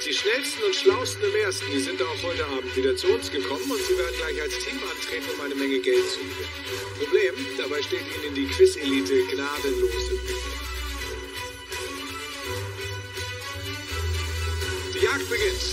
Die schnellsten und schlausten im ersten, die sind auch heute Abend wieder zu uns gekommen und sie werden gleich als Team antreten, um eine Menge Geld zu gewinnen. Problem, dabei steht ihnen die Quiz-Elite gnadenlos im Weg. Die Jagd beginnt.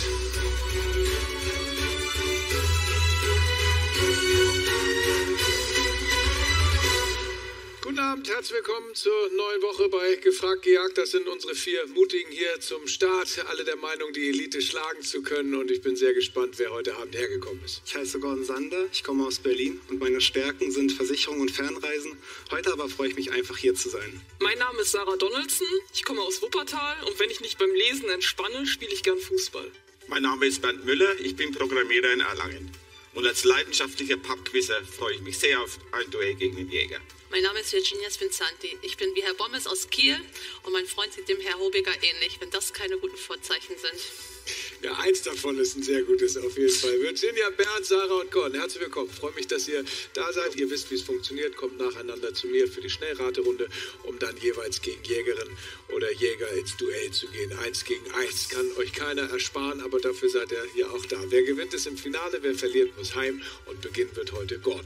Guten Abend, herzlich willkommen zur neuen Woche bei Gefragt gejagt. Das sind unsere 4 Mutigen hier zum Start. Alle der Meinung, die Elite schlagen zu können. Und ich bin sehr gespannt, wer heute Abend hergekommen ist. Ich heiße Gordon Sander, ich komme aus Berlin und meine Stärken sind Versicherung und Fernreisen. Heute aber freue ich mich einfach, hier zu sein. Mein Name ist Sarah Donaldson, ich komme aus Wuppertal und wenn ich nicht beim Lesen entspanne, spiele ich gern Fußball. Mein Name ist Bernd Müller, ich bin Programmierer in Erlangen. Und als leidenschaftlicher Pubquizzer freue ich mich sehr auf ein Duell gegen den Jäger. Mein Name ist Virginia Spinzanti. Ich bin wie Herr Bommes aus Kiel und mein Freund sieht dem Herr Hobiger ähnlich, wenn das keine guten Vorzeichen sind. Ja, eins davon ist ein sehr gutes auf jeden Fall. Virginia, Bernd, Sarah und Gordon, herzlich willkommen. Freue mich, dass ihr da seid. Ihr wisst, wie es funktioniert. Kommt nacheinander zu mir für die Schnellraterunde, um dann jeweils gegen Jägerin oder Jäger ins Duell zu gehen. 1 gegen 1 kann euch keiner ersparen, aber dafür seid ihr ja auch da. Wer gewinnt, ist im Finale, wer verliert, muss heim. Und Beginn wird heute Gordon.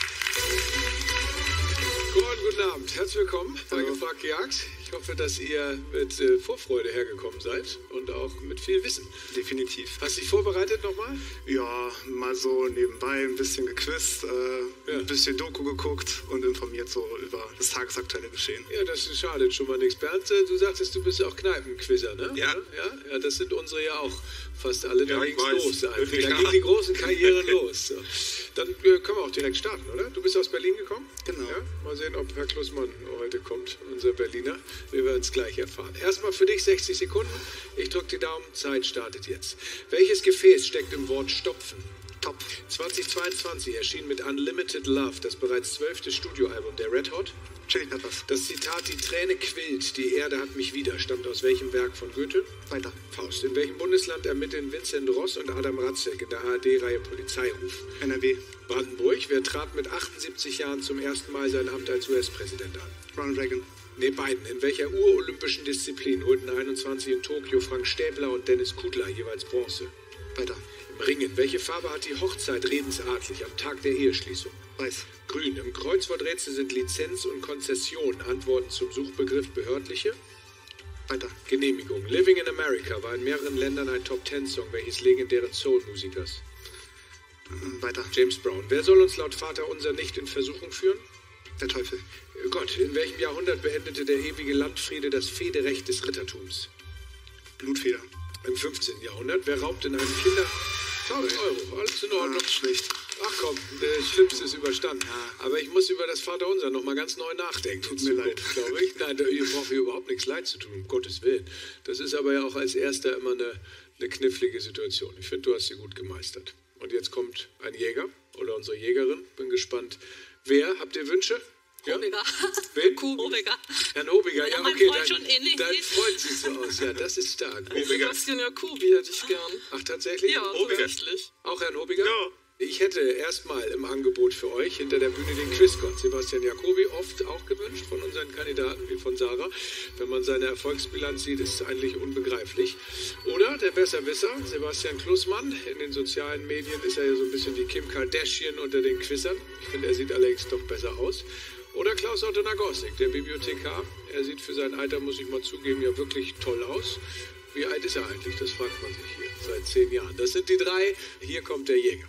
Gordon, guten Abend. Herzlich willkommen bei Gefragt gejagt. Ich hoffe, dass ihr mit Vorfreude hergekommen seid und auch mit viel Wissen. Definitiv. Hast du dich vorbereitet nochmal? Ja, mal so nebenbei ein bisschen gequizt, ein bisschen Doku geguckt und informiert so über das tagesaktuelle Geschehen. Ja, das schadet schon mal nichts. Bernd, du sagtest, du bist auch Kneipenquizzer, ne? Ja. Ja, das sind unsere ja auch fast alle. Da Ja, ging's ich weiß. los. Da Ja. gingen die großen Karrieren los. So. Dann können wir auch direkt starten, oder? Du bist aus Berlin gekommen? Genau. Ja? Mal sehen, ob Herr Klussmann heute kommt, unser Berliner. Wir werden es gleich erfahren. Erstmal für dich 60 Sekunden. Ich drücke die Daumen. Zeit startet jetzt. Welches Gefäß steckt im Wort Stopfen? Top. 2022 erschien mit Unlimited Love das bereits 12. Studioalbum der Red Hot. Chili Peppers. Das Zitat, die Träne quillt, die Erde hat mich wieder, stammt aus welchem Werk von Goethe? Weiter. Faust. In welchem Bundesland ermitteln Vincent Ross und Adam Ratzek in der ARD-Reihe Polizeiruf? NRW. Brandenburg. Wer trat mit 78 Jahren zum ersten Mal sein Amt als US-Präsident an? Ronald Reagan. Ne, Biden. In welcher urolympischen Disziplin holten 21 in Tokio Frank Stäbler und Dennis Kudla jeweils Bronze? Weiter. Im Ringen. Welche Farbe hat die Hochzeit redensartlich am Tag der Eheschließung? Weiß. Grün. Im Kreuzworträtsel sind Lizenz und Konzession Antworten zum Suchbegriff behördliche? Weiter. Genehmigung. Living in America war in mehreren Ländern ein Top-10-Song welches legendären Soul-Musikers? Weiter. James Brown. Wer soll uns laut Vaterunser nicht in Versuchung führen? Der Teufel. Gott. In welchem Jahrhundert beendete der ewige Landfriede das Fehderecht des Rittertums? Blutfeder. Im 15. Jahrhundert. Wer raubt in einem Kinder... 1000 Euro. Alles in Ordnung. Schlecht. Ach komm, das Schlimmste ist überstanden. Aber ich muss über das Vaterunser noch mal ganz neu nachdenken. Tut mir leid. Glaube ich. Nein, ihr braucht hier überhaupt nichts leid zu tun, um Gottes Willen. Das ist aber ja auch als Erster immer eine knifflige Situation. Ich finde, du hast sie gut gemeistert. Und jetzt kommt ein Jäger oder unsere Jägerin. Bin gespannt. Wer? Habt ihr Wünsche? Ja? Hobiger. Wen? Hobiger. Herrn Hobiger, ja, mein okay. Freund schon ähnlich Dein ist. Freund sieht so aus. Ja, das ist stark. Sebastian Jacobi hätte ich gern. Ach, tatsächlich? Ja, tatsächlich. Auch Herrn Hobiger? Ja. Ich hätte erstmal im Angebot für euch hinter der Bühne den Quizgott Sebastian Jacobi, oft auch gewünscht von unseren Kandidaten wie von Sarah. Wenn man seine Erfolgsbilanz sieht, ist es eigentlich unbegreiflich. Oder der Besserwisser, Sebastian Klussmann. In den sozialen Medien ist er ja so ein bisschen die Kim Kardashian unter den Quizzern. Ich finde, er sieht allerdings doch besser aus. Oder Klaus Otto Nagossig, der Bibliothekar. Er sieht für sein Alter, muss ich mal zugeben, ja wirklich toll aus. Wie alt ist er eigentlich? Das fragt man sich hier. Seit 10 Jahren. Das sind die 3. Hier kommt der Jäger.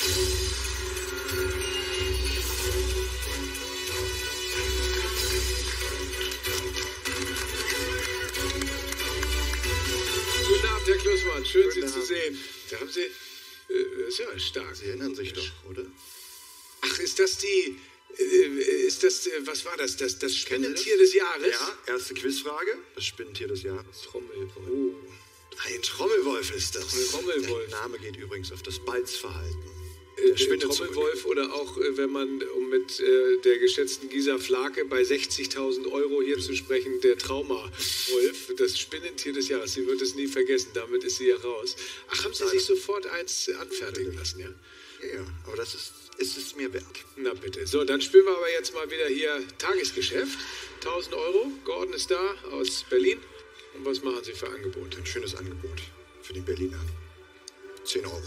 Guten Abend, Herr Klussmann. Schön, Sie zu sehen. Da haben Sie... das ist ja stark. Sie erinnern sich doch, oder? Ach, ist das die... was war das? Das Spinnentier des Jahres? Ja, erste Quizfrage. Das Spinnentier des Jahres. Trommelwolf. Oh, ein Trommelwolf ist das. Trommelwolf. Der Name geht übrigens auf das Balzverhalten. Der Spinne Trommelwolf oder auch, wenn man, um mit der geschätzten Gisa Flake bei 60.000 Euro hier zu sprechen, der Traumawolf, das Spinnentier des Jahres. Sie wird es nie vergessen, damit ist sie ja raus. Ach, haben Sie sich sofort eins anfertigen lassen, ja? Ja, aber das ist es mir wert. Na bitte. So, dann spielen wir aber jetzt mal wieder hier Tagesgeschäft. 1.000 Euro. Gordon ist da aus Berlin. Und was machen Sie für Angebote? Ein schönes Angebot für den Berliner. 10 Euro.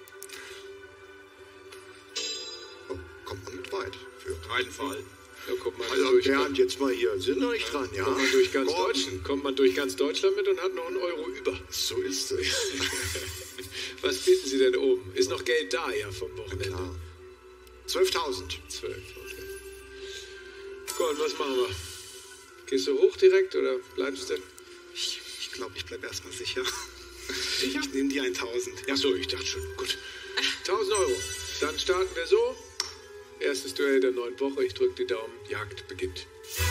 Oh, kommt man mit weit. Für Keinen Fall. Da kommt man also durch, Bernd, jetzt mal hier. Sind noch nicht dran, ja? kommt man durch ganz Deutschland mit und hat noch einen Euro über. So ist es. Was bieten Sie denn oben? Ist noch Geld da, ja, vom Wochenende? Klar. 12.000. 12, okay. Gordon, was machen wir? Gehst du hoch direkt oder bleibst du? Ich glaube, ich bleibe erstmal sicher. Sicher? Ich nehme die 1.000. Ach so, ich dachte schon. Gut. 1.000 Euro. Dann starten wir so. Erstes Duell der neuen Woche. Ich drücke die Daumen. Jagd beginnt.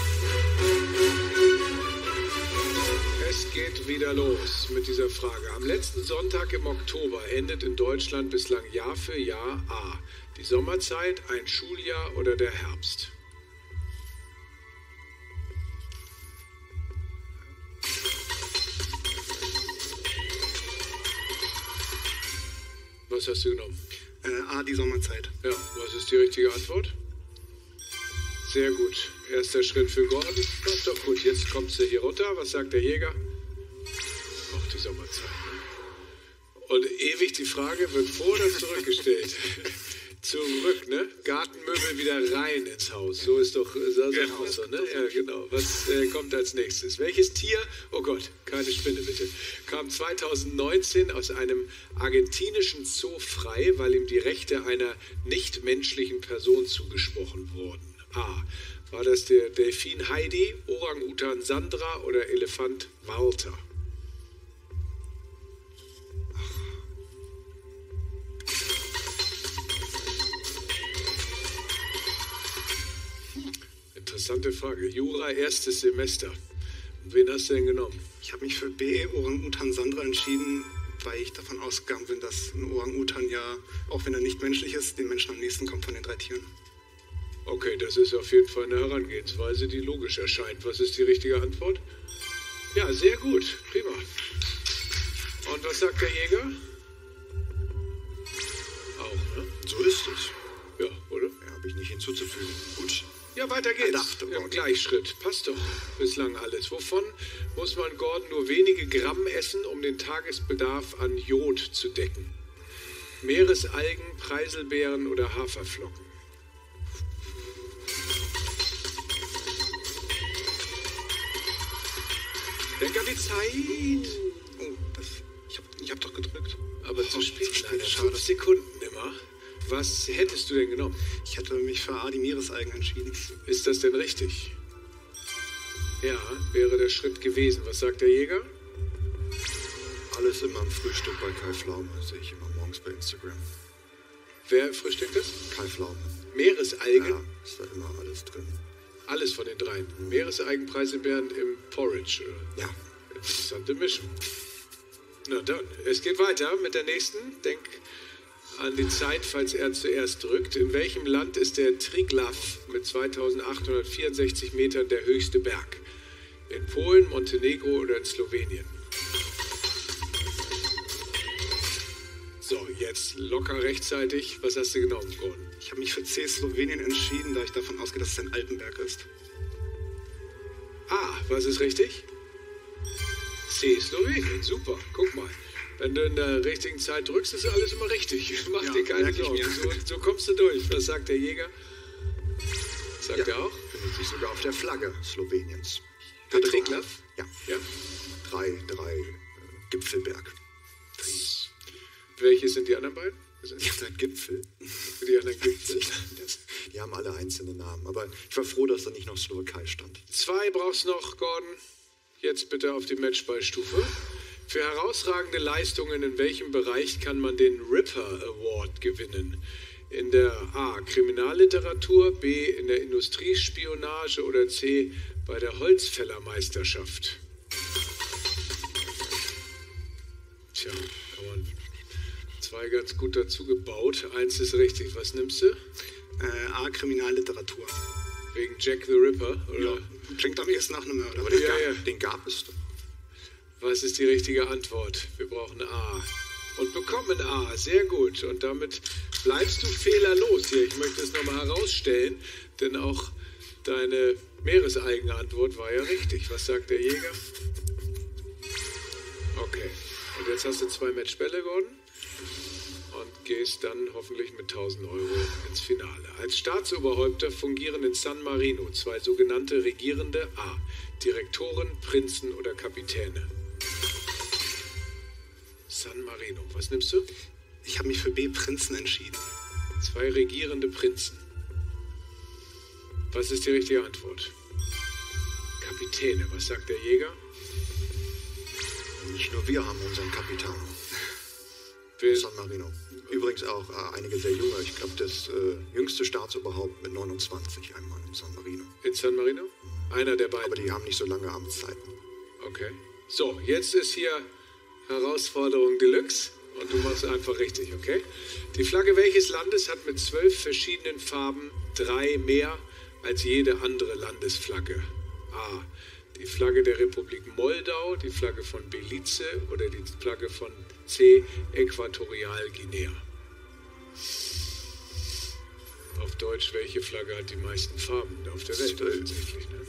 Es geht wieder los mit dieser Frage. Am letzten Sonntag im Oktober endet in Deutschland bislang Jahr für Jahr A. Die Sommerzeit, ein Schuljahr oder der Herbst? Was hast du genommen? A, die Sommerzeit. Ja, was ist die richtige Antwort? Sehr gut. Erster Schritt für Gordon. Das ist doch gut. Jetzt kommst du hier runter. Was sagt der Jäger? Auch die Sommerzeit. Und ewig die Frage, wird vor oder zurückgestellt? Zurück, ne? Gartenmöbel wieder rein ins Haus. So ist doch auch so, ne? Ja, genau. Was kommt als nächstes? Welches Tier, oh Gott, keine Spinne bitte, kam 2019 aus einem argentinischen Zoo frei, weil ihm die Rechte einer nichtmenschlichen Person zugesprochen wurden? A. War das der Delfin Heidi, Orang-Utan Sandra oder Elefant Walter? Interessante Frage. Jura, erstes Semester. Und wen hast du denn genommen? Ich habe mich für B, Orang-Utan Sandra entschieden, weil ich davon ausgegangen bin, dass ein Orang-Utan ja, auch wenn er nicht menschlich ist, den Menschen am nächsten kommt von den 3 Tieren. Okay, das ist auf jeden Fall eine Herangehensweise, die logisch erscheint. Was ist die richtige Antwort? Ja, sehr gut. Prima. Und was sagt der Jäger? Auch, ne? So ist es. Ja, oder? Ja, habe ich nicht hinzuzufügen. Gut. Ja, weiter geht's. Im Gleichschritt. Passt doch bislang alles. Wovon muss man Gordon nur wenige Gramm essen, um den Tagesbedarf an Jod zu decken? Meeresalgen, Preiselbeeren oder Haferflocken? Denk an die Zeit. Oh, ich hab doch gedrückt. Aber zu spät. Leider. Schade. 5 Sekunden immer. Was hättest du denn genommen? Ich hätte mich für A, die Meeresalgen entschieden. Ist das denn richtig? Ja, wäre der Schritt gewesen. Was sagt der Jäger? Alles immer am Frühstück bei Kai Pflaume. Sehe ich immer morgens bei Instagram. Wer frühstückt das? Kai Pflaume. Meeresalgen? Ja, ist da immer alles drin. Alles von den 3. Meeresalgen, Preiselbeeren im Porridge. Ja. Interessante Mischung. Na dann, es geht weiter mit der nächsten. Denk an die Zeit, falls er zuerst drückt. In welchem Land ist der Triglav mit 2864 Metern der höchste Berg? In Polen, Montenegro oder in Slowenien? So, jetzt locker rechtzeitig. Was hast du genommen, Gordon? Ich habe mich für C, Slowenien entschieden, da ich davon ausgehe, dass es ein Alpenberg ist. Ah, was ist richtig? C, Slowenien. Super, guck mal. Wenn du in der richtigen Zeit drückst, ist alles immer richtig. Mach dir keine Sorgen. So kommst du durch. Was sagt der Jäger? Sagt er auch? Findet sich sogar auf der Flagge Sloweniens. Der Triglav? Ja. Ja. Drei Gipfelberg. Welche sind die anderen beiden? Die anderen Gipfel. Die anderen Gipfel. Die haben alle einzelne Namen. Aber ich war froh, dass da nicht noch Slowakei stand. 2 brauchst noch, Gordon. Jetzt bitte auf die Matchballstufe. Für herausragende Leistungen in welchem Bereich kann man den Ripper Award gewinnen? In der A. Kriminalliteratur, B. in der Industriespionage oder C. bei der Holzfällermeisterschaft? Tja, kann man 2 ganz gut dazu gebaut. 1 ist richtig. Was nimmst du? A, Kriminalliteratur. Wegen Jack the Ripper? Oder? Ja, klingt am ehesten nach einem Mörder. Aber den gab es doch. Was ist die richtige Antwort? Wir brauchen A. Und bekommen A. Sehr gut. Und damit bleibst du fehlerlos hier. Ich möchte es nochmal herausstellen, denn auch deine Meeresalgenantwort war ja richtig. Was sagt der Jäger? Okay. Und jetzt Jetzt hast du 2 Matchbälle, Gordon. Und gehst dann hoffentlich mit 1.000 Euro ins Finale. Als Staatsoberhäupter fungieren in San Marino 2 sogenannte regierende A. Direktoren, Prinzen oder Kapitäne. San Marino. Was nimmst du? Ich habe mich für B, Prinzen, entschieden. 2 regierende Prinzen. Was ist die richtige Antwort? Kapitäne. Was sagt der Jäger? Nicht nur wir haben unseren Kapitän. San Marino. Übrigens auch einige sehr junge. Ich glaube, das jüngste Staatsoberhaupt mit 29 einmal in San Marino. In San Marino? Einer der beiden. Aber die haben nicht so lange Amtszeiten. Okay. So, jetzt ist hier Herausforderung Deluxe und du machst einfach richtig, okay? Die Flagge welches Landes hat mit 12 verschiedenen Farben 3 mehr als jede andere Landesflagge? A. Die Flagge der Republik Moldau, die Flagge von Belize oder die Flagge von C. Äquatorialguinea. Auf Deutsch, welche Flagge hat die meisten Farben auf der Welt offensichtlich, ne?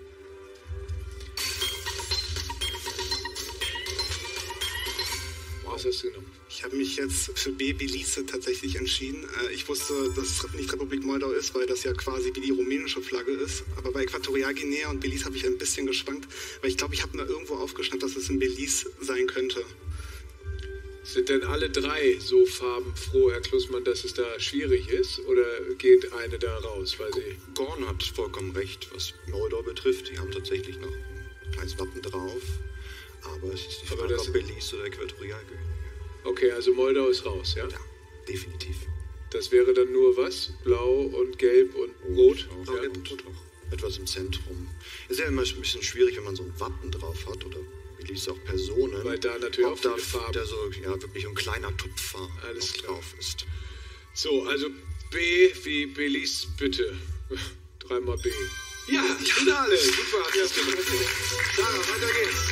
Was hast du genommen? Ich habe mich jetzt für B, Belize, tatsächlich entschieden. Ich wusste, dass es nicht Republik Moldau ist, weil das ja quasi wie die rumänische Flagge ist. Aber bei Äquatorialguinea und Belize habe ich ein bisschen geschwankt, weil ich glaube, ich habe mir irgendwo aufgeschnappt, dass es in Belize sein könnte. Sind denn alle 3 so farbenfroh, Herr Klussmann, dass es da schwierig ist? Oder geht eine da raus, weil sie... Gordon hat vollkommen recht, was Moldau betrifft. Die haben tatsächlich noch ein kleines Wappen drauf. Aber es ist die Frage, ob Belize oder Äquatorialguinea. Okay, also Moldau ist raus, ja? Ja, definitiv. Das wäre dann nur was? Blau und Gelb und Rot? Auch, ja. Und auch etwas im Zentrum. Ist ja immer ein bisschen schwierig, wenn man so ein Wappen drauf hat oder Belize auch Personen. Weil da natürlich auch viele Farben. Da so, ja, wirklich ein kleiner Tupfer drauf ist. So, also B wie Belize, bitte. 3-mal B. Ja, Finale. Super. Ja. Sarah, weiter geht's.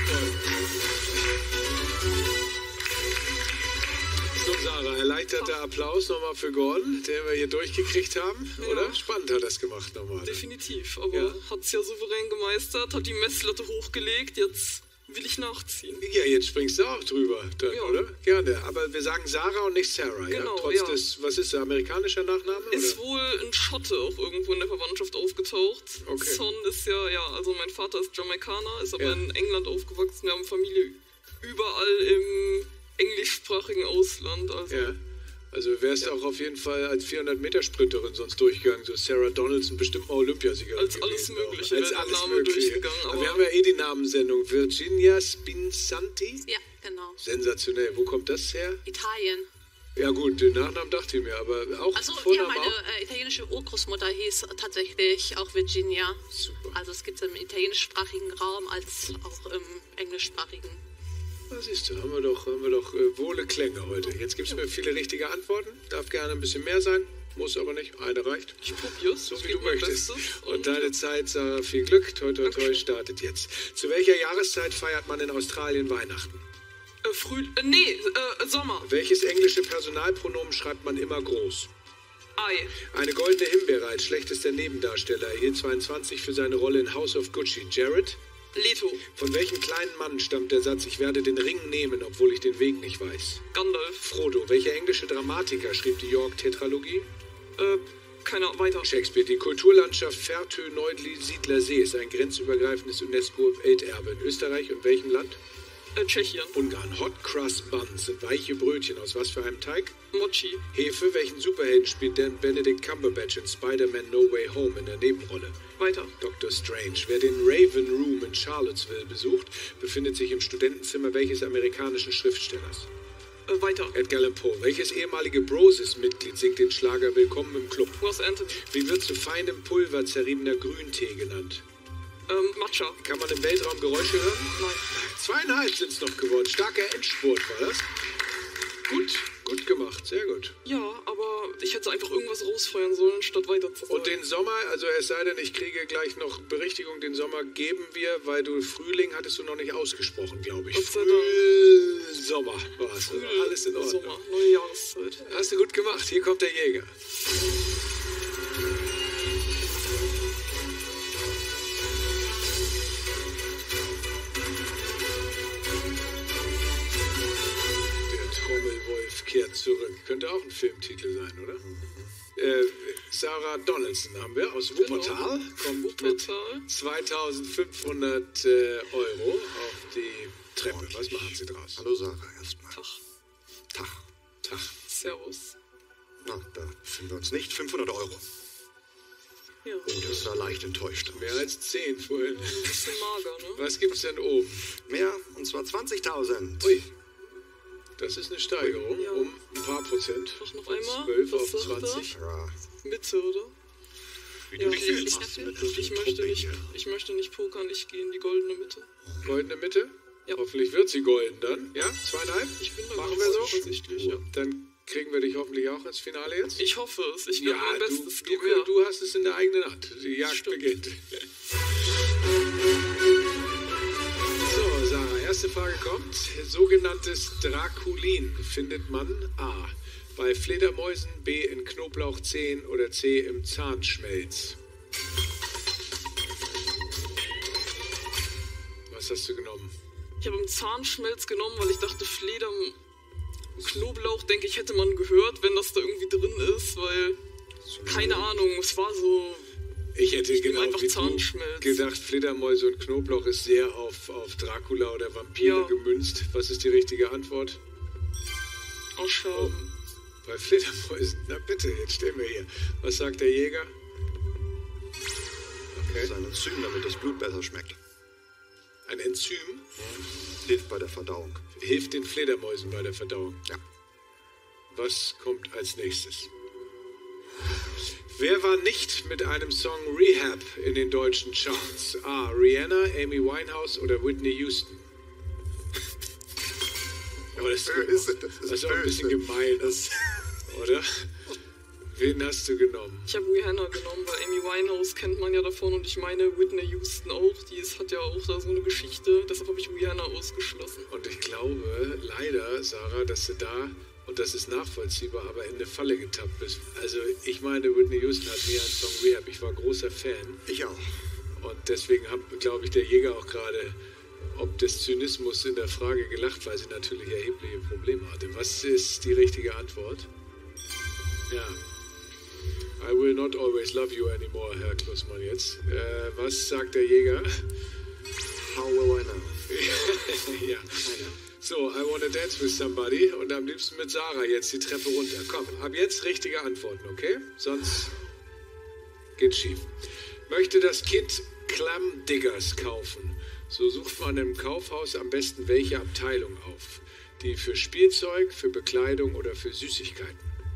So, Sarah, erleichterter Applaus nochmal für Gordon, den wir hier durchgekriegt haben, Ja. oder? Spannend hat das gemacht nochmal. Definitiv, aber Ja. hat es ja souverän gemeistert, hat die Messlatte hochgelegt, jetzt will ich nachziehen. Ja, jetzt springst du auch drüber, dann, Ja. oder? Gerne. Aber wir sagen Sarah und nicht Sarah, ja? Genau, Trotz ja. des, was ist der amerikanische Nachname? Ist oder? wohl ein Schotte auch irgendwo in der Verwandtschaft aufgetaucht. Okay. Son ist ja, also mein Vater ist Jamaikaner, ist aber Ja. in England aufgewachsen. Wir haben Familie überall im englischsprachigen Ausland. Also Ja. Also du wärst auch auf jeden Fall als 400-Meter-Sprinterin sonst durchgegangen. So Sarah Donaldson, bestimmt mal Olympiasiegerin Als alles gewesen Mögliche auch. Als wäre der alles Name Mögliche. durchgegangen, Aber wir aber- haben ja eh die Namensendung. Virginia Spinsanti? Ja, genau. Sensationell. Wo kommt das her? Italien. Ja gut, den Nachnamen dachte ich mir, aber auch Also ja, Vornamen meine auch? italienische Urgroßmutter hieß tatsächlich auch Virginia. Super. Also es gibt es im italienischsprachigen Raum als auch im englischsprachigen. Was siehst du, haben wir doch wohle Klänge heute. Jetzt gibt es mir viele richtige Antworten. Darf gerne ein bisschen mehr sein, muss aber nicht. Eine reicht. ich probier's. So ich wie geb du mein möchtest. Bestes. Und deine Zeit, Sarah, viel Glück. Toi, toi, toi, Dankeschön. startet jetzt. Zu welcher Jahreszeit feiert man in Australien Weihnachten? Sommer. Welches englische Personalpronomen schreibt man immer groß? Ei. Eine goldene Himbeere als schlechtester Nebendarsteller erhielt 22 für seine Rolle in House of Gucci. Jared? Leto. Von welchem kleinen Mann stammt der Satz, ich werde den Ring nehmen, obwohl ich den Weg nicht weiß? Gandalf. Frodo. Welcher englische Dramatiker schrieb die York-Tetralogie? Keiner. Weiter. Shakespeare. Die Kulturlandschaft Fertö-Neusiedler See ist ein grenzübergreifendes UNESCO-Welterbe. In Österreich und welchem Land? Tschechien. Ungarn. Hot Crust Buns sind weiche Brötchen. Aus was für einem Teig? Mochi. Hefe. Welchen Superhelden spielt denn Benedict Cumberbatch in Spider-Man No Way Home in der Nebenrolle? Weiter. Dr. Strange. Wer den Raven Room in Charlottesville besucht, befindet sich im Studentenzimmer welches amerikanischen Schriftstellers? Weiter. Edgar Allan Poe. Welches ehemalige Broses-Mitglied singt den Schlager Willkommen im Club? Ross Anthony. Wie wird zu feinem Pulver zerriebener Grüntee genannt? Matcha. Kann man im Weltraum Geräusche hören? Nein. 2,5 sind es noch geworden. Starker Endspurt war das. Gut gemacht. Sehr gut. Ja, aber ich hätte einfach irgendwas rausfeuern sollen, statt weiter zu sagen. Und den Sommer, also es sei denn, ich kriege gleich noch Berichtigung, den Sommer geben wir, weil du Frühling hattest du noch nicht ausgesprochen, glaube ich. Gott sei Dank. Sommer war es. Alles in Ordnung. Sommer, neue Jahreszeit. Hast du gut gemacht. Hier kommt der Jäger. kehrt zurück. Könnte auch ein Filmtitel sein, oder? Sarah Donaldson haben wir aus Wuppertal. Genau. Kommt Wuppertal. mit 2500 Euro auf die Treppe. Was machen Sie draus? Hallo Sarah, erstmal. Tag. Servus. Na, da finden wir uns nicht. 500 Euro. Ja. Oh, das sah leicht enttäuscht aus. Mehr als 10 vorhin. Ein bisschen mager, ne? Was gibt's denn oben? Mehr, und zwar 20.000. Ui, das ist eine Steigerung Ja. um ein paar Prozent. Mach noch Von einmal. 12 Was auf sagt 20. Ja, Mitte, oder? wie Ja, du dich ich- fühlst. Ich möchte nicht pokern, ich gehe in die goldene Mitte. Goldene Mitte? Ja. Hoffentlich wird sie golden dann. Ja, 2,5? Ich bin da Machen ganz wir so? zuversichtlich, ja. Dann kriegen wir dich hoffentlich auch ins Finale jetzt. Ich hoffe es. Ich werde mein Bestes geben. Ja. du hast es in der eigenen Hand. Die Jagd Stimmt. beginnt. So, Sarah, erste Frage kommt. Sogenanntes Draculin findet man A. bei Fledermäusen, B. in Knoblauchzehen oder C. im Zahnschmelz. Was hast du genommen? Ich habe einen Zahnschmelz genommen, weil ich dachte, Knoblauch, denke ich, hätte man gehört, wenn das da irgendwie drin ist, weil, keine Ahnung, es war so, Ich hätte nehme genau einfach wie du Zahnschmelz. gedacht, Fledermäuse und Knoblauch ist sehr auf Dracula oder Vampire Ja. gemünzt. Was ist die richtige Antwort? Ausschau. Bei Fledermäusen. Na bitte, jetzt stehen wir hier. Was sagt der Jäger? Das ist Okay. ein Enzym, damit das Blut besser schmeckt. Ein Enzym Hilft bei der Verdauung. hilft den Fledermäusen bei der Verdauung. Ja. Was kommt als nächstes? Wer war nicht mit einem Song Rehab in den deutschen Charts? A. Rihanna, Amy Winehouse oder Whitney Houston? Oh, das ist böse, gemein. das ist Das ist auch ein bisschen böse. gemein, oder? Wen hast du genommen? Ich habe Rihanna genommen, weil Amy Winehouse kennt man ja davon und ich meine Whitney Houston auch, hat ja auch da so eine Geschichte, deshalb habe ich Rihanna ausgeschlossen. Und ich glaube, leider, Sarah, dass du da, und das ist nachvollziehbar, aber in eine Falle getappt bist. Also, ich meine, Whitney Houston hat mir einen Song Rehab. Ich war großer Fan. Ich auch. Und deswegen hat, glaube ich, der Jäger auch gerade ob des Zynismus in der Frage gelacht, weil sie natürlich erhebliche Probleme hatte. Was ist die richtige Antwort? Ja. I will not always love you anymore, Herr Klussmann jetzt. Was sagt der Jäger? How will I know? Ja. So, I wanna dance with somebody und am liebsten mit Sarah jetzt die Treppe runter. Komm, ab jetzt richtige Antworten, okay? Sonst geht's schief. Möchte das Kind Clam Diggers kaufen, so sucht man im Kaufhaus am besten welche Abteilung auf. Die für Spielzeug, für Bekleidung oder für Süßigkeiten.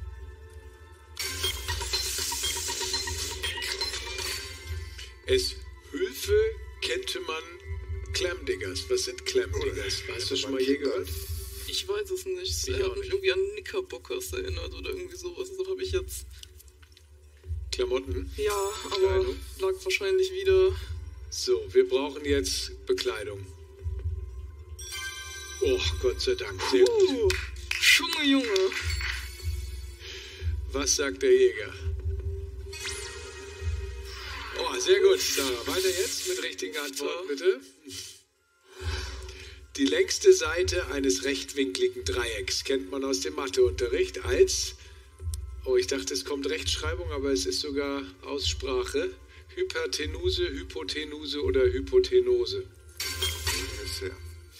Als Hilfe kannte man Clam Diggers. Was sind Clam Diggers? Hast du schon mal je gehört? Ich weiß es nicht. Ich Er auch hat mich nicht. irgendwie an Knickerbockers erinnert oder irgendwie sowas. Deshalb habe ich jetzt. Klamotten? Ja, aber Kleidung. lag wahrscheinlich wieder. So, wir brauchen jetzt Bekleidung. Oh, Gott sei Dank. Sehr gut. Junge. Was sagt der Jäger? Oh, sehr gut, Sarah. Weiter jetzt mit richtigen Antworten, bitte. Die längste Seite eines rechtwinkligen Dreiecks kennt man aus dem Matheunterricht als... Oh, ich dachte, es kommt Rechtschreibung, aber es ist sogar Aussprache. Hypertenuse, Hypotenuse oder Hypotenuse. Sehr.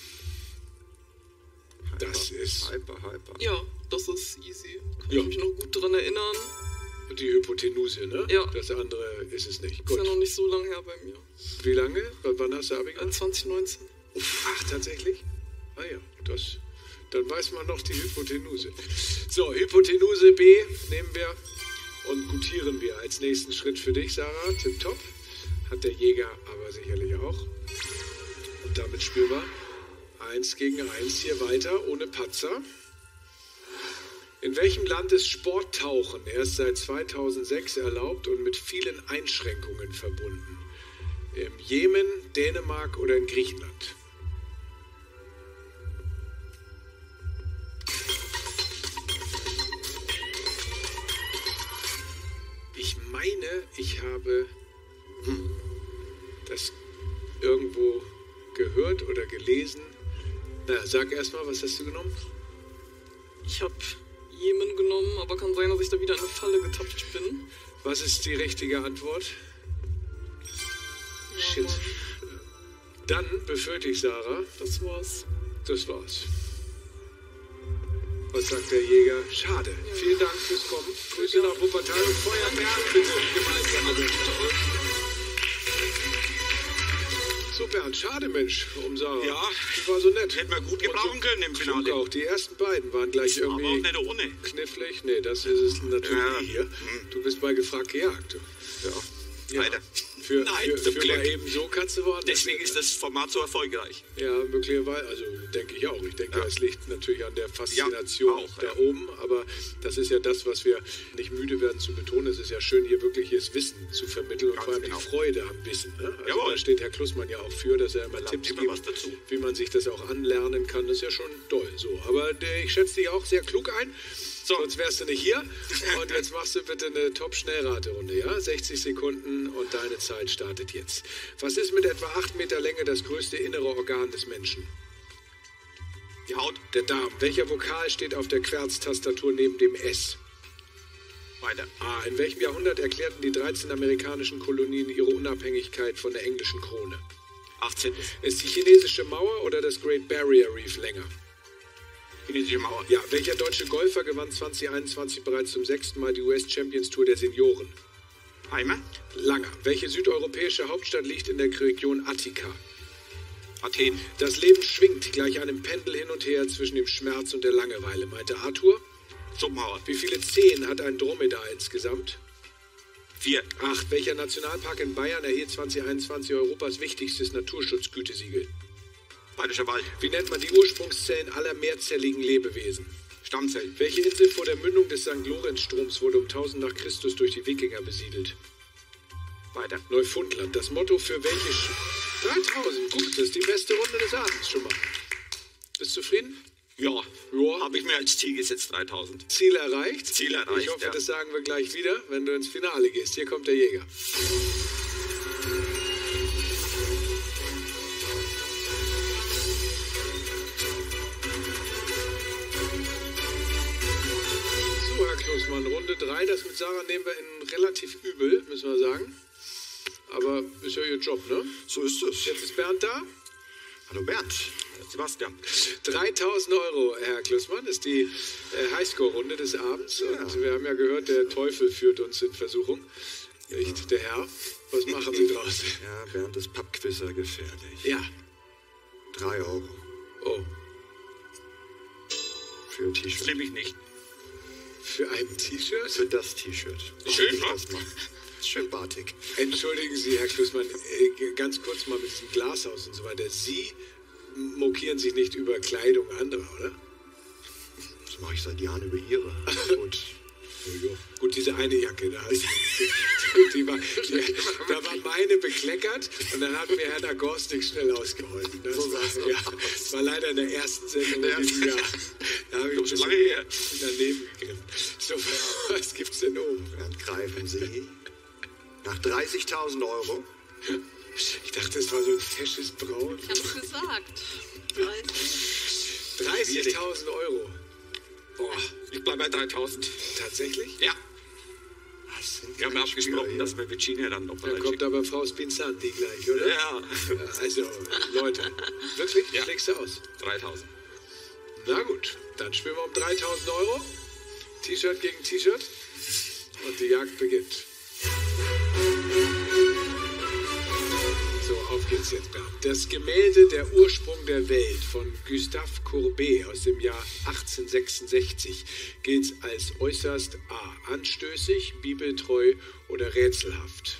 Das ist... Hyper. Ja, das ist easy. Kann Ja. ich mich noch gut dran erinnern. Die Hypotenuse, ne? Ja. Das andere ist es nicht. Ist ja Gut. noch nicht so lange her bei mir. Wie lange? Wann hast du Abi gemacht? 2019. Ach, tatsächlich? Ah ja, dann weiß man noch die Hypotenuse. So, Hypotenuse B nehmen wir und gutieren wir als nächsten Schritt für dich, Sarah. Tipptopp. Hat der Jäger aber sicherlich auch. Und damit spielbar 1 gegen 1 hier weiter, ohne Patzer. In welchem Land ist Sporttauchen erst seit 2006 erlaubt und mit vielen Einschränkungen verbunden? Im Jemen, Dänemark oder in Griechenland? Ich meine, ich habe das irgendwo gehört oder gelesen. Na, sag erstmal, was hast du genommen? Ich habe Jemen genommen, aber kann sein, dass ich da wieder in eine Falle getappt bin. Was ist die richtige Antwort? Shit. Dann befürchte ich, Sarah. Das war's. Das war's. Was sagt der Jäger? Schade. Ja. Vielen Dank fürs Kommen. Grüße nach Wuppertal und Feuer Bernd bitte gemeinsam. So, Bernd, schade, Mensch, um Sarah. Ja, die war so nett. Hätten wir gut gebrauchen können im Finale. Auch die ersten beiden waren gleich irgendwie aber auch nicht ohne. Knifflig. Nee, das ist es natürlich hier. Du bist bei gefragt gejagt. Ja. Leider. Für mal eben so kannst du woanders. Deswegen ist das Format so erfolgreich. Ja, möglicherweise. Also denke ich auch. Ich denke, es liegt natürlich an der Faszination oben. Aber das ist ja das, was wir nicht müde werden zu betonen. Es ist ja schön, hier wirkliches Wissen zu vermitteln und vor allem die Freude am Wissen. Ne? Also da steht Herr Klussmann ja auch für, dass er immer Tipps gibt, wie man sich das auch anlernen kann. Das ist ja schon toll. So. Aber ich schätze dich auch sehr klug ein. So. Sonst wärst du nicht hier. Und jetzt machst du bitte eine Top-Schnellraterunde, ja? 60 Sekunden und deine Zeit startet jetzt. Was ist mit etwa 8 Meter Länge das größte innere Organ des Menschen? Die Haut. Der Darm. Welcher Vokal steht auf der Querztastatur neben dem S? Weiter. A. In welchem Jahrhundert erklärten die 13 amerikanischen Kolonien ihre Unabhängigkeit von der englischen Krone? 18. Ist die chinesische Mauer oder das Great Barrier Reef länger? Chinesische Mauer. Ja, welcher deutsche Golfer gewann 2021 bereits zum 6. Mal die US Champions Tour der Senioren? Heimer. Langer. Welche südeuropäische Hauptstadt liegt in der Region Attika? Athen. Das Leben schwingt gleich einem Pendel hin und her zwischen dem Schmerz und der Langeweile, meinte Arthur. Schopenhauer. Wie viele Zehen hat ein Dromedar insgesamt? 4. 8. Welcher Nationalpark in Bayern erhielt 2021 Europas wichtigstes Naturschutzgütesiegel? Bayerischer Wald. Wie nennt man die Ursprungszellen aller mehrzelligen Lebewesen? Stammzellen. Welche Insel vor der Mündung des St. Lorenz-Stroms wurde um 1000 nach Christus durch die Wikinger besiedelt? Weiter. Neufundland. Das Motto für welche... 3000. Gut, das ist die beste Runde des Abends schon mal. Bist du zufrieden? Ja. Habe ich mir als Ziel gesetzt, 3000. Ziel erreicht? Ziel erreicht, ich hoffe, das sagen wir gleich wieder, wenn du ins Finale gehst. Hier kommt der Jäger. Klussmann, Runde 3, das mit Sarah nehmen wir in relativ übel, müssen wir sagen. Aber ist ja ihr Job, ne? So ist es. Jetzt ist Bernd da. Hallo Bernd. Sebastian. 3000 Euro, Herr Klussmann, ist die Highscore-Runde des Abends. Ja. Und wir haben ja gehört, der Teufel führt uns in Versuchung. Nicht der Herr. Was machen Sie draus? Ja, Bernd ist Pappquizzer gefährlich. Ja. 3 Euro. Oh. Für ein T-Shirt. Nehme ich nicht. Für ein T-Shirt? Für das T-Shirt. Schön, was? Schön bartig. Entschuldigen Sie, Herr Klussmann, ganz kurz mal mit diesem Glashaus und so weiter. Sie mokieren sich nicht über Kleidung anderer, oder? Das mache ich seit Jahren über Ihre. Gut, diese eine Jacke, da war meine bekleckert und dann hat mir Herr Nagorski schnell ausgeholfen. Das war leider in der ersten Sendung in diesem Jahr. Da habe ich lange her daneben gegriffen. So, was gibt's denn oben? Dann greifen Sie nach 30.000 Euro. Ich dachte, das war so ein fesches Braun. Ich hab's gesagt. 30.000 Euro. Boah, ich bleibe bei 3000. Tatsächlich? Ja. Wir haben abgesprochen, dass wir Virginia dann noch mal Da kommt aber Frau Spinzanti gleich, oder? Ja. Also, Leute, wirklich? Ja. Legst du aus? 3000. Na gut, dann spielen wir um 3000 Euro. T-Shirt gegen T-Shirt. Und die Jagd beginnt. So, auf geht's jetzt, Bernd. Das Gemälde Der Ursprung der Welt von Gustave Courbet aus dem Jahr 1866 gilt als äußerst A. anstößig, bibeltreu oder rätselhaft.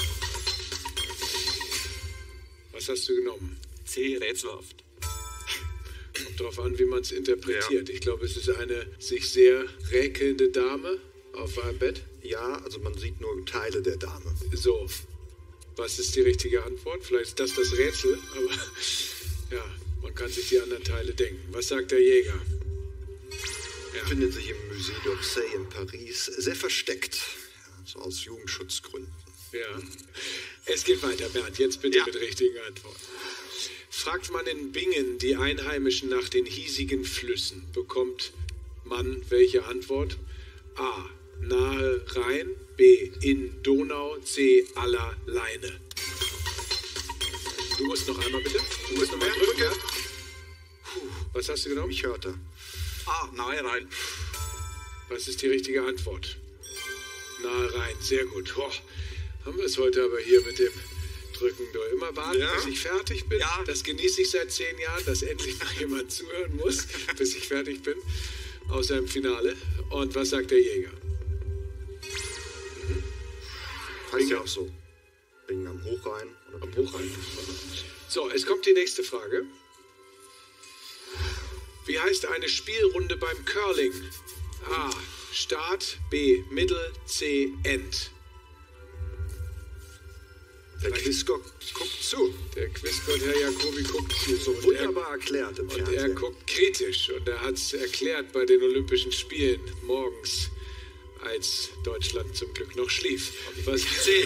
Was hast du genommen? C. rätselhaft. Kommt drauf an, wie man es interpretiert. Ja. Ich glaube, es ist eine sich sehr räkelnde Dame auf einem Bett. Ja, also man sieht nur Teile der Dame. So. Was ist die richtige Antwort? Vielleicht ist das Rätsel, aber ja, man kann sich die anderen Teile denken. Was sagt der Jäger? Ja. Findet sich im Musée d'Orsay in Paris, sehr versteckt, so aus Jugendschutzgründen. Ja, es geht weiter, Bernd. Jetzt bitte mit richtigen Antworten. Fragt man in Bingen die Einheimischen nach den hiesigen Flüssen, bekommt Mann welche Antwort? A. Nahe Rhein. B. In Donau. C. Aller Leine. Du musst noch einmal bitte. Du musst noch mal drücken. Ja? Was hast du genommen? Ich hörte. Ah, nahe Rhein. Was ist die richtige Antwort? Nahe Rhein. Sehr gut. Oh, haben wir es heute aber hier mit dem Drücken durch. Immer warten, bis ich fertig bin. Ja. Das genieße ich seit 10 Jahren, dass endlich mal jemand zuhören muss, bis ich fertig bin. Außer im Finale. Und was sagt der Jäger? Heißt ja auch so. Wegen am Hochrhein. Oder Am Hochrhein. So, es kommt die nächste Frage. Wie heißt eine Spielrunde beim Curling? A. Start. B. Mittel. C. End. Der Quizgott guckt zu. Der Quizgott Herr Jacobi guckt zu. So wunderbar erklärt im Und er Fernsehen. guckt kritisch und er hat es erklärt bei den Olympischen Spielen morgens, als Deutschland zum Glück noch schlief. Was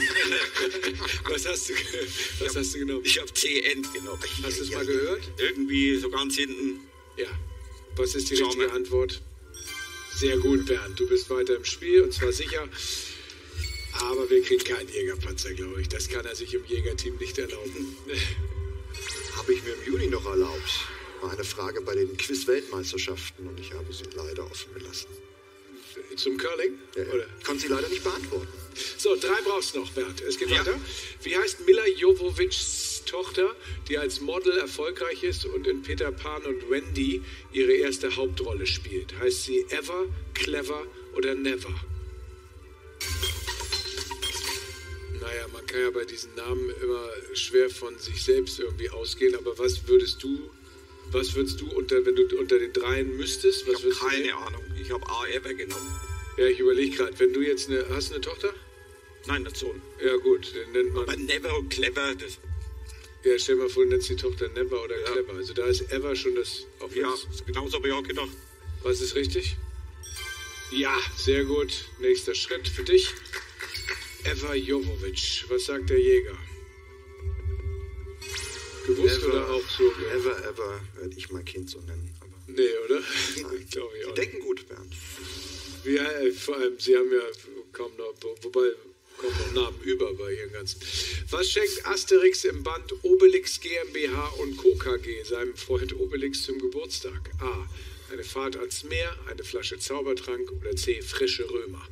hast du genommen? Ich habe C-End genommen. Hast du es mal gehört? Irgendwie so ganz hinten. Ja. Was ist die Schau richtige mal. Antwort? Sehr gut, Bernd. Du bist weiter im Spiel und zwar sicher. Aber wir kriegen keinen Jägerpanzer, glaube ich. Das kann er sich im Jägerteam nicht erlauben. Habe ich mir im Juni noch erlaubt. War eine Frage bei den Quiz-Weltmeisterschaften und ich habe sie leider offen gelassen. Zum Curling? Ja, ja. Oder? Ich konnte sie leider nicht beantworten. So, 3 brauchst du noch, Bernd. Es geht Ja. weiter. Wie heißt Milla Jovovics Tochter, die als Model erfolgreich ist und in Peter Pan und Wendy ihre erste Hauptrolle spielt? Heißt sie Ever, Clever oder Never? Naja, man kann ja bei diesen Namen immer schwer von sich selbst irgendwie ausgehen, aber was würdest du wenn du unter den dreien müsstest? Ich habe keine Ahnung. Ich habe A ever genommen. Ja, ich überlege gerade, wenn du jetzt hast du eine Tochter? Nein, der Sohn. Ja gut, den nennt man... Aber never und clever, das... Ja, stell mal vor, du nennst die Tochter Never oder Ja. Clever. Also da ist Ever schon das... Auch Ja, das, genauso habe ich auch gedacht. was ist richtig? Ja, sehr gut. Nächster Schritt für dich. Ever Jovovic. Was sagt der Jäger? Gewusst oder auch so? Ever werde ich mein Kind so nennen. Aber Nee, oder? nein. Glaube ich Sie auch. denken gut, Bernd. Ja, vor allem, sie haben ja kaum noch, wobei kommen noch Namen über bei ihren ganzen. Was schenkt Asterix im Band Obelix GmbH und Co. KG seinem Freund Obelix zum Geburtstag? A. Eine Fahrt ans Meer, eine Flasche Zaubertrank oder C. Frische Römer?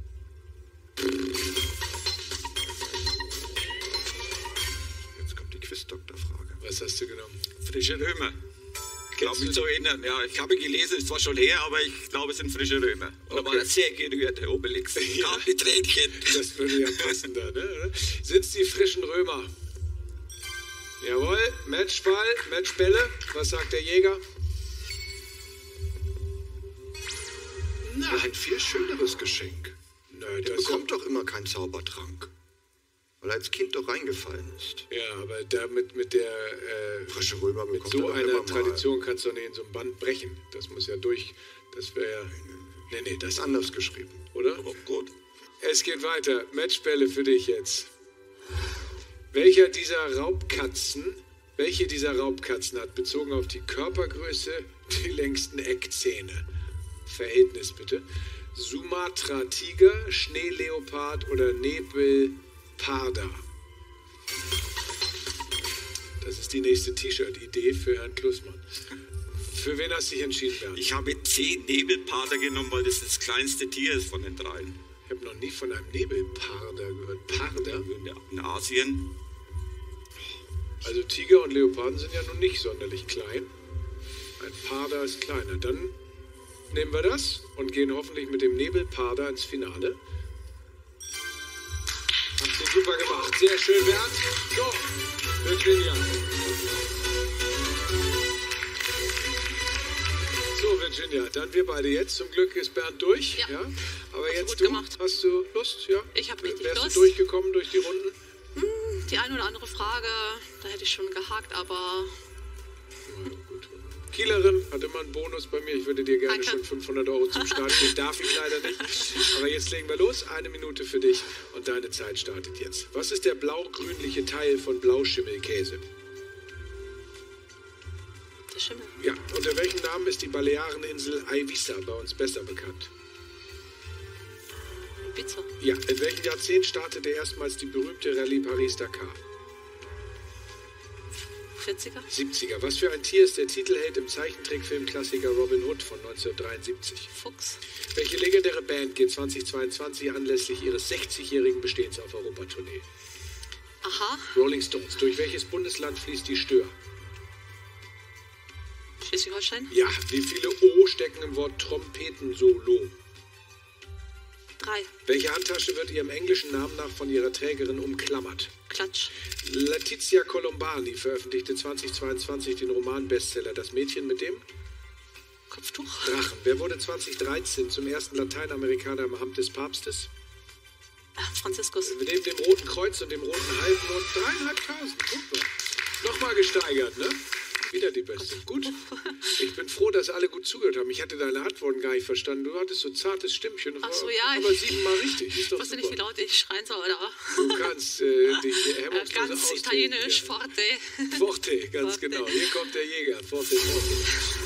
Jetzt kommt die Quiz-Doktor-Frage. Was hast du genommen? Frische Römer. Ich glaube Kennst mich du- zu erinnern. Ja, ich habe gelesen, ist zwar schon her, aber ich glaube, es sind frische Römer. Und da war Okay. er sehr gerührt, der Obelix. Ja. Gab die Tränchen. Das würde ja passen da, ne? Sind's die frischen Römer? Jawohl, Matchball, Matchbälle. Was sagt der Jäger? Ja, ein viel schöneres Geschenk. Nö, Der das bekommt doch immer keinen Zaubertrank. Weil er als Kind doch reingefallen ist. Ja, aber damit mit der Frische Römer mit bekommt so er doch einer immer Tradition kannst du doch nicht in so einem Band brechen. Das muss ja durch. Das wäre ja. Nee, das mal anders geschrieben. oder? Aber gut. Es geht weiter. Matchbälle für dich jetzt. Welche dieser Raubkatzen hat bezogen auf die Körpergröße die längsten Eckzähne? Verhältnis bitte. Sumatra-Tiger, Schneeleopard oder Nebelparder? Das ist die nächste T-Shirt-Idee für Herrn Klussmann. Für wen hast du dich entschieden, Bernd? Ich habe C Nebelpader genommen, weil das kleinste Tier ist von den dreien. Ich habe noch nie von einem Nebelparder gehört. Parder? In Asien. Also Tiger und Leoparden sind ja nun nicht sonderlich klein. Ein Parder ist kleiner. Dann nehmen wir das und gehen hoffentlich mit dem Nebelparder ins Finale. Habt ihr super gemacht. Sehr schön, Bernd. So, Virginia. So, Virginia, dann wir beide jetzt. Zum Glück ist Bernd durch. Ja. Aber Hast du jetzt gut du. gemacht. Hast du Lust? Ja. Ich hab richtig Wärst Lust. du durchgekommen durch die Runden? Die eine oder andere Frage, da hätte ich schon gehakt, aber Kielerin hat immer einen Bonus bei mir. Ich würde dir gerne Danke. schon 500 € zum Start geben. Darf ich leider nicht. Aber jetzt legen wir los. 1 Minute für dich und deine Zeit startet jetzt. Was ist der blau-grünliche Teil von Blauschimmelkäse? der Schimmel. Ja, unter welchem Namen ist die Baleareninsel Ibiza bei uns besser bekannt? Ibiza. Ja, in welchem Jahrzehnt startete erstmals die berühmte Rallye Paris-Dakar? 40er? 70er. Was für ein Tier ist der Titelheld im Zeichentrickfilm-Klassiker Robin Hood von 1973? Fuchs. Welche legendäre Band geht 2022 anlässlich ihres 60-jährigen Bestehens auf Europatournee? Aha. Rolling Stones. Durch welches Bundesland fließt die Stör? Schleswig-Holstein? Ja. Wie viele O stecken im Wort Trompetensolo? 3. Welche Handtasche wird ihrem englischen Namen nach von ihrer Trägerin umklammert? Klatsch. Letizia Colombani veröffentlichte 2022 den Roman-Bestseller Das Mädchen mit dem Kopftuch. Drachen. Wer wurde 2013 zum ersten Lateinamerikaner im Amt des Papstes? Franziskus. Neben dem Roten Kreuz und dem Roten Halbmond 3.500. Guck mal. Nochmal gesteigert, ne? Wieder die Beste. Gut. Ich bin froh, dass alle gut zugehört haben. Ich hatte deine Antworten gar nicht verstanden. Du hattest so zartes Stimmchen. Ach so, ja. Aber 7-mal richtig. Ist doch Ich wusste super. nicht, wie laut ich schreien soll, oder? Du kannst dich hemmungslos Ganz austoben. italienisch, Ja. Forte. Forte, ganz Forte. genau. Hier kommt der Jäger. Forte, Forte.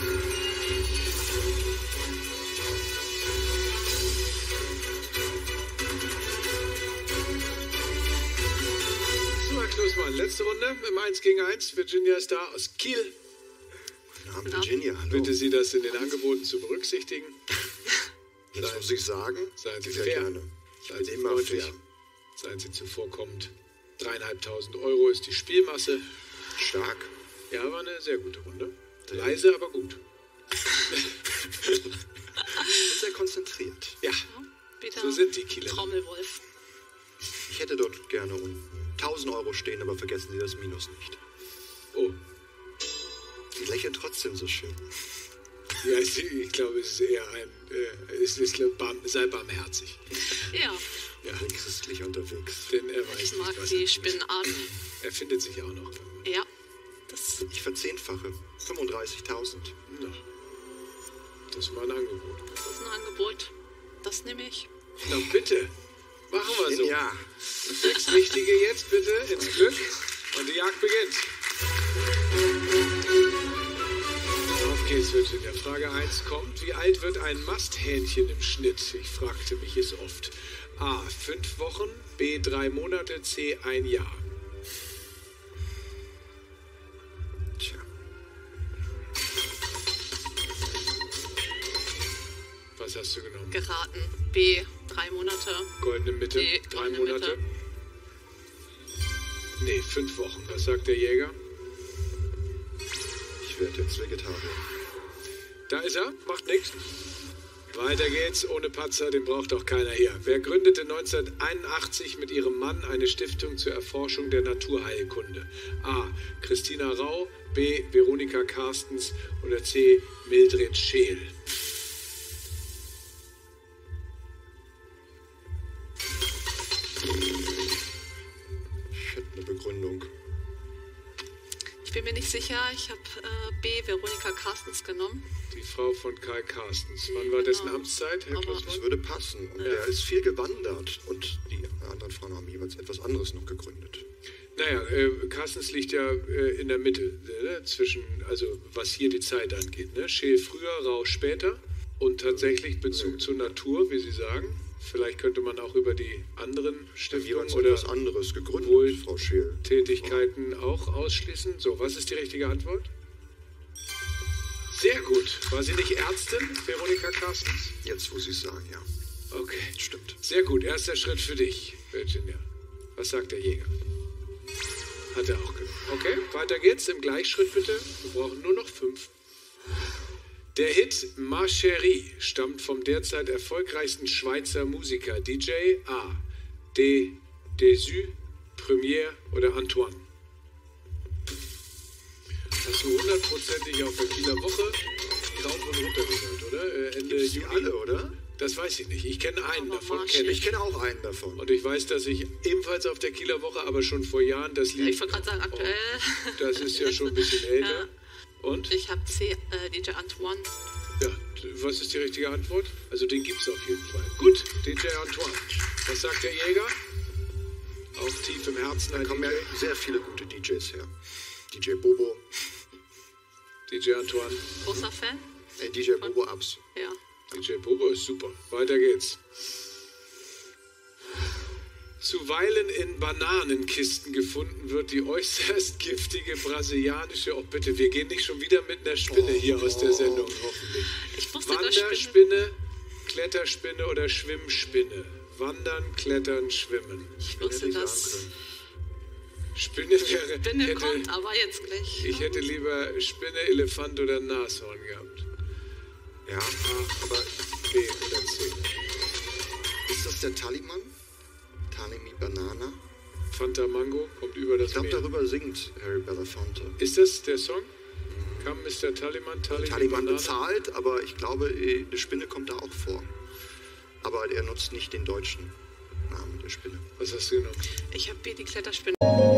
So, Herr Klusmann, letzte Runde im 1 gegen 1. Virginia ist da aus Kiel. Namen Virginia, hallo. Bitte Sie das in den Angeboten zu berücksichtigen. Jetzt muss ich sagen, Seien Sie sehr fair. gerne. Ich Seien bin Sie immer freundlich. fair. Seien Sie zuvorkommend. 3.500 Euro ist die Spielmasse. Stark. Ja, war eine sehr gute Runde. Leise, aber gut. Und sehr konzentriert. Ja, Bitte. so sind die Kieler. Trommelwolf. Ich hätte dort gerne unten 1.000 Euro stehen, aber vergessen Sie das Minus nicht. Oh, Sie lächeln trotzdem so schön. ja, ich glaube, es ist eher sei barmherzig. Ja. Ja, Bin christlich unterwegs. denn er weiß Ich nicht, mag was die er tut. Spinnenarten. Er findet sich auch noch. Ja. Das Ich verzehnfache. 35.000. Na, das war ein Angebot. ist ein Angebot. Das nehme ich. Na bitte, machen wir so. Ja. 6 Richtige jetzt bitte ins Glück und die Jagd beginnt. Auf geht's, Virginia. Frage 1 kommt. Wie alt wird ein Masthähnchen im Schnitt? Ich fragte mich es oft. A. 5 Wochen, B. 3 Monate, C. 1 Jahr. Tja. Was hast du genommen? Geraten. B. 3 Monate. Goldene Mitte, Nee, 3 goldene Monate. Mitte. Nee, 5 Wochen. Was sagt der Jäger? Ich werde jetzt Vegetarier. Da ist er, macht nichts. Weiter geht's, ohne Patzer, den braucht auch keiner hier. Wer gründete 1981 mit ihrem Mann eine Stiftung zur Erforschung der Naturheilkunde? A. Christina Rau, B. Veronika Carstens oder C. Mildred Scheel? Ich hätte eine Begründung. Ich bin mir nicht sicher. Ich habe B. Veronika Carstens genommen. Die Frau von Kai Carstens. Wann war dessen Genau. Amtszeit, Herr Aber- Das Klossmann? würde passen. Und er ist viel gewandert. Und die anderen Frauen haben jeweils etwas anderes noch gegründet. Naja, Carstens liegt ja in der Mitte, ne? Zwischen, also was hier die Zeit angeht. Ne? Scheel früher, Rau später und tatsächlich Bezug zur Natur, wie Sie sagen. Vielleicht könnte man auch über die anderen Stiftungen Jeweils oder etwas anderes gegründet, Wohl- Frau Scheel. Tätigkeiten auch ausschließen. So, was ist die richtige Antwort? Sehr gut. War sie nicht Ärztin, Veronika Carstens? Jetzt, wo Sie es sagen, ja. Okay. Stimmt. Sehr gut. Erster Schritt für dich, Virginia. Was sagt der Jäger? Hat er auch genommen. Okay, weiter geht's. Im Gleichschritt bitte. Wir brauchen nur noch 5. Der Hit Ma Chérie stammt vom derzeit erfolgreichsten Schweizer Musiker DJ A. Desu, Premiere oder Antoine. Hast du 100%ig auf der Kieler Woche rauf und runter gehört, oder? Ende Gibt's die Juli. alle, oder? Das weiß ich nicht. Ich kenne einen Aber davon. Marsch Kenn Ich kenne auch einen davon. Und ich weiß, dass ich ebenfalls auf der Kieler Woche, aber schon vor Jahren das Lied... Ich wollte gerade sagen, aktuell. Das ist ja schon ein bisschen älter. Ja. Und? Ich habe C. DJ Antoine. Ja, was ist die richtige Antwort? Also den gibt's auf jeden Fall. Gut, DJ Antoine. Was sagt der Jäger? Auch tief im Herzen Da ein kommen ja DJ. sehr viele gute DJs her. DJ Bobo. DJ Antoine. Großer Fan? DJ Bobo Abs. Ja. DJ Bobo ist super. Weiter geht's. Zuweilen in Bananenkisten gefunden wird die äußerst giftige brasilianische... Oh bitte, wir gehen nicht schon wieder mit einer Spinne hier aus der Sendung, hoffentlich. Ich wusste, Wanderspinne, Kletterspinne oder Schwimmspinne? Wandern, klettern, schwimmen. Ich wusste das. Spinne wäre... Spinne kommt aber jetzt gleich. Ich hätte lieber Spinne, Elefant oder Nashorn gehabt. Ja, aber B oder C. ist das der Taliman? Talimi Banana? Fanta Mango kommt über das Ich glaube, Meer. darüber singt Harry Belafonte. Ist das der Song? Kam Mr. Taliman, Taliman bezahlt, aber ich glaube, die Spinne kommt da auch vor. Aber er nutzt nicht den deutschen Namen der Spinne. Was hast du genommen? Ich habe B, die Kletterspinne.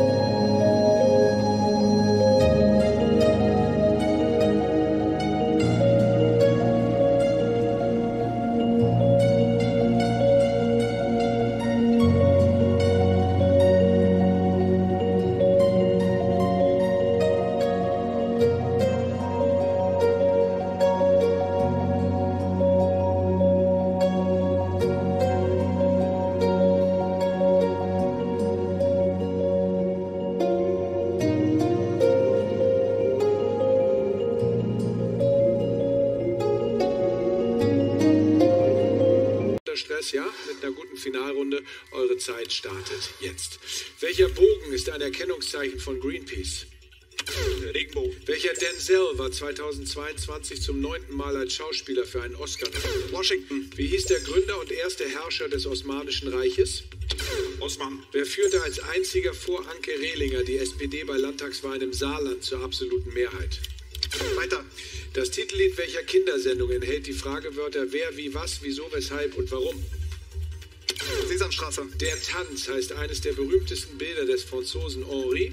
Ja, mit einer guten Finalrunde. Eure Zeit startet jetzt. Welcher Bogen ist ein Erkennungszeichen von Greenpeace? Regenbogen. Welcher Denzel war 2022 zum 9. Mal als Schauspieler für einen Oscar nominiert? Washington. Wie hieß der Gründer und erste Herrscher des Osmanischen Reiches? Osman. Wer führte als einziger vor Anke Rehlinger die SPD bei Landtagswahlen im Saarland zur absoluten Mehrheit? Weiter. Das Titellied welcher Kindersendung enthält die Fragewörter wer, wie, was, wieso, weshalb und warum? Sesamstraße. Der Tanz heißt eines der berühmtesten Bilder des Franzosen Henri.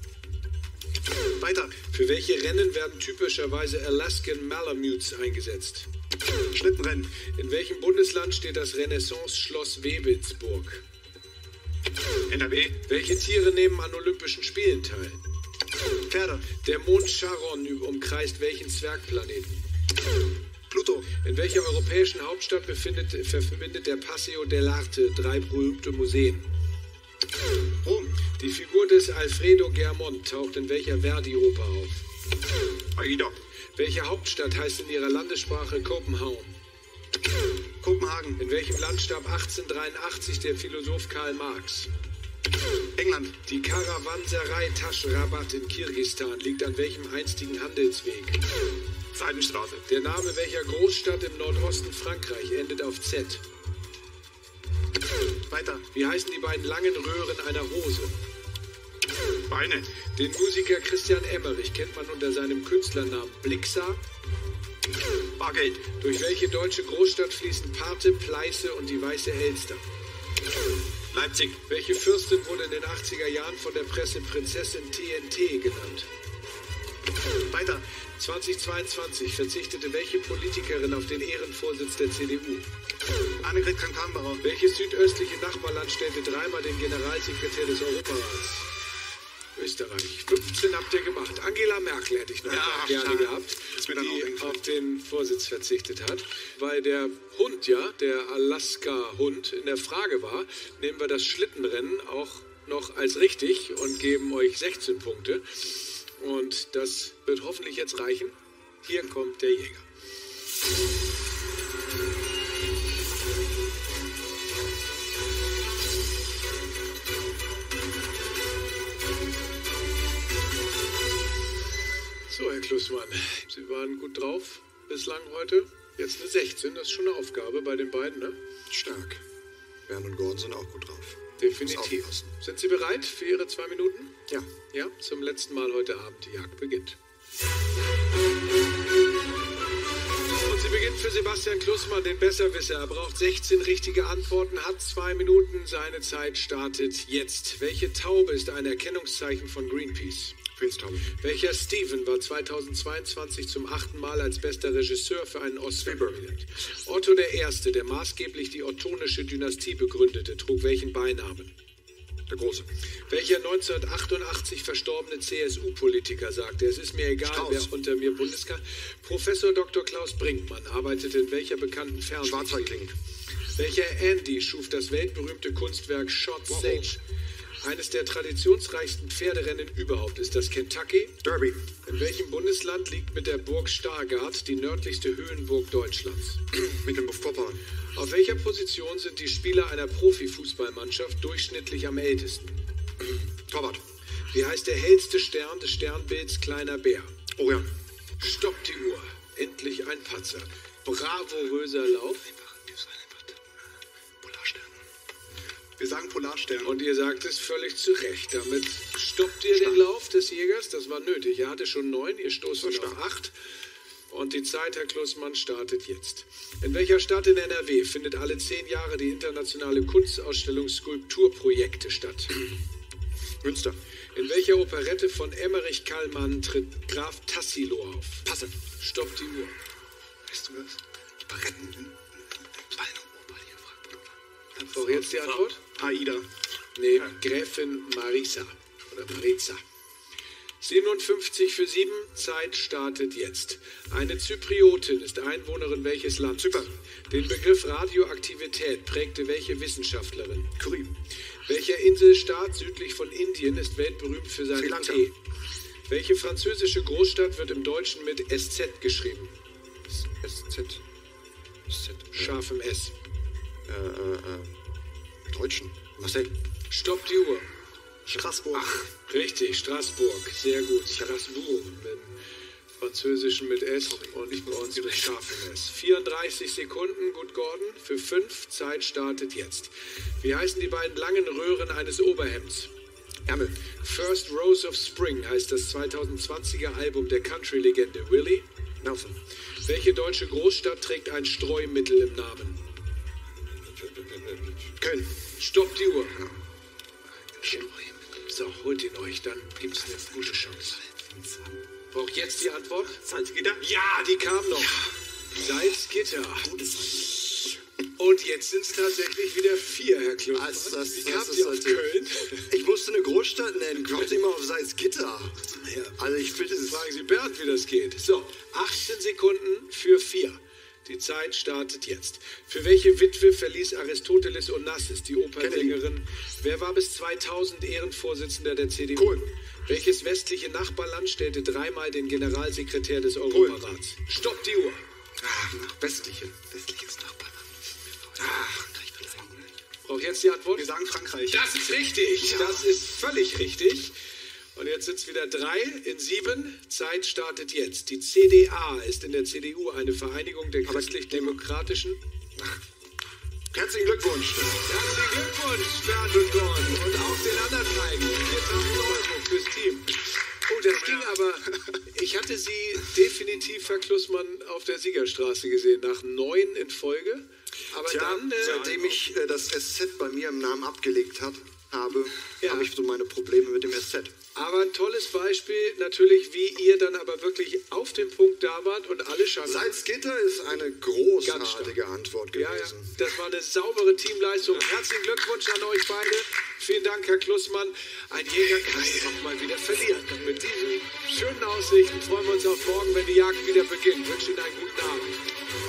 Weiter. Für welche Rennen werden typischerweise Alaskan Malamutes eingesetzt? Schlittenrennen. In welchem Bundesland steht das Renaissance-Schloss Wewelsburg? NRW. Welche Tiere nehmen an Olympischen Spielen teil? Pferde. Der Mond Charon umkreist welchen Zwergplaneten? Pluto. In welcher europäischen Hauptstadt verbindet der Paseo dell'Arte 3 berühmte Museen? Rom. Die Figur des Alfredo Germont taucht in welcher Verdi-Oper auf? Aida. Welche Hauptstadt heißt in ihrer Landessprache Kopenhagen? Kopenhagen. In welchem Land starb 1883 der Philosoph Karl Marx? England. Die Karawanserei Taschrabat in Kirgisistan liegt an welchem einstigen Handelsweg? Seidenstraße. Der Name welcher Großstadt im Nordosten Frankreich endet auf Z? Weiter. Wie heißen die beiden langen Röhren einer Hose? Beine. Den Musiker Christian Emmerich kennt man unter seinem Künstlernamen Blixa. Bargeld. Durch welche deutsche Großstadt fließen Parthe, Pleiße und die Weiße Elster? Leipzig. Welche Fürstin wurde in den 80er Jahren von der Presse Prinzessin TNT genannt? Weiter. 2022 verzichtete welche Politikerin auf den Ehrenvorsitz der CDU? Annegret Kramp-Karrenbauer. Welches südöstliche Nachbarland stellte dreimal den Generalsekretär des Europarats? Österreich. 15 habt ihr gemacht. Angela Merkel hätte ich noch gerne gehabt, die auf den Vorsitz verzichtet hat. Weil der Hund, ja, der Alaska-Hund in der Frage war, nehmen wir das Schlittenrennen auch noch als richtig und geben euch 16 Punkte. Und das wird hoffentlich jetzt reichen. Hier kommt der Jäger. So, Herr Klussmann, Sie waren gut drauf bislang heute. Jetzt eine 16, das ist schon eine Aufgabe bei den beiden, ne? Stark. Bernd und Gordon sind auch gut drauf. Definitiv. Sind Sie bereit für Ihre 2 Minuten? Ja. Ja, zum letzten Mal heute Abend. Die Jagd beginnt. Und sie beginnt für Sebastian Klussmann, den Besserwisser. Er braucht 16 richtige Antworten, hat 2 Minuten. Seine Zeit startet jetzt. Welche Taube ist ein Erkennungszeichen von Greenpeace? Prinztaube. Welcher Steven war 2022 zum 8. Mal als bester Regisseur für einen Oscar nominiert? Otto I., der maßgeblich die ottonische Dynastie begründete, trug welchen Beinamen? Der Große. Welcher 1988 verstorbene CSU-Politiker sagte, es ist mir egal, Strauß. wer unter mir Bundeskanzler... Professor Dr. Klaus Brinkmann arbeitete in welcher bekannten Fernsehserie? Schwarzwaldklinik. Welcher Andy schuf das weltberühmte Kunstwerk Short Sage? Eines der traditionsreichsten Pferderennen überhaupt ist das Kentucky. Derby. In welchem Bundesland liegt mit der Burg Stargard die nördlichste Höhenburg Deutschlands? Mecklenburg-Vorpommern. Auf welcher Position sind die Spieler einer Profifußballmannschaft durchschnittlich am ältesten? Torwart. Wie heißt der hellste Stern des Sternbilds Kleiner Bär? Orion. Stoppt die Uhr. Endlich ein Patzer. Bravouröser Lauf. Polarstern. Wir sagen Polarstern. Und ihr sagt es völlig zu Recht. Damit stoppt ihr den Lauf des Jägers. Das war nötig. Er hatte schon 9, ihr stoßt auf 8. Und die Zeit, Herr Klussmann, startet jetzt. In welcher Stadt in NRW findet alle 10 Jahre die internationale Kunstausstellung Skulpturprojekte statt? Münster. In welcher Operette von Emmerich Kallmann tritt Graf Tassilo auf? Passe. Stoppt die Uhr. Weißt du das? Operetten in Waldenoper hier in Frankfurt. Auch jetzt die Antwort? Aida. Nee, Gräfin Marisa. Oder Mariza. 57 für 7. Zeit startet jetzt. Eine Zypriotin ist Einwohnerin welches Land? Zypern. Den Begriff Radioaktivität prägte welche Wissenschaftlerin? Curie. Welcher Inselstaat südlich von Indien ist weltberühmt für Sri seinen Lanka. Tee? Welche französische Großstadt wird im Deutschen mit SZ geschrieben? SZ. Scharfem S. Deutschen. Marseille. Stoppt die Uhr. Straßburg. Richtig, Straßburg. Sehr gut. Straßburg mit französischen mit S und bei uns mit scharfem S. 34 Sekunden, gut Gordon, für 5. Zeit startet jetzt. Wie heißen die beiden langen Röhren eines Oberhemds? Ärmel. First Rose of Spring heißt das 2020er Album der Country-Legende Willie. Nelson. Welche deutsche Großstadt trägt ein Streumittel im Namen? Köln. Stoppt die Uhr. So, holt ihn euch, dann gibt's eine gute Chance. Braucht jetzt die Antwort? Salzgitter? Ja, die kam noch. Salzgitter. Und jetzt sind es tatsächlich wieder 4, Herr Klussmann. Wie kamt ihr auf Köln? Ich musste eine Großstadt nennen. Kommt immer auf Salzgitter. Ja. Also ich bitte es. Fragen Sie Bernd, wie das geht. So, 18 Sekunden für 4. Die Zeit startet jetzt. Für welche Witwe verließ Aristoteles Onassis, die Opernsängerin? Wer war bis 2000 Ehrenvorsitzender der CDU? Kohl. Welches westliche Nachbarland stellte 3-mal den Generalsekretär des Europarats? Stoppt die Uhr. Westliches Nachbarland. Braucht jetzt die Antwort? Wir sagen Frankreich. Das ist richtig. Das ist völlig richtig. Und jetzt sind es wieder 3 in 7. Zeit startet jetzt. Die CDA ist in der CDU eine Vereinigung der christlich-demokratischen... Herzlichen Glückwunsch. Herzlichen Glückwunsch, Bernd und Gordon. Und auch den anderen beiden. 4.000 € fürs Team. Oh, das ging aber... Ich hatte Sie definitiv, Herr Klussmann, auf der Siegerstraße gesehen. Nach 9 in Folge. Aber Tja, dann... seitdem ich das SZ bei mir im Namen abgelegt habe, Ja. habe ich so meine Probleme mit dem SZ. Aber ein tolles Beispiel natürlich, wie ihr dann aber wirklich auf dem Punkt da wart und alle Chancen... Salzgitter ist eine Ganz großartige stark. Antwort gewesen. Ja, ja, das war eine saubere Teamleistung. Herzlichen Glückwunsch an euch beide. Vielen Dank, Herr Klussmann. Ein Jäger kann auch mal wieder verlieren. Und mit diesen schönen Aussichten freuen wir uns auf morgen, wenn die Jagd wieder beginnt. Ich wünsche Ihnen einen guten Abend.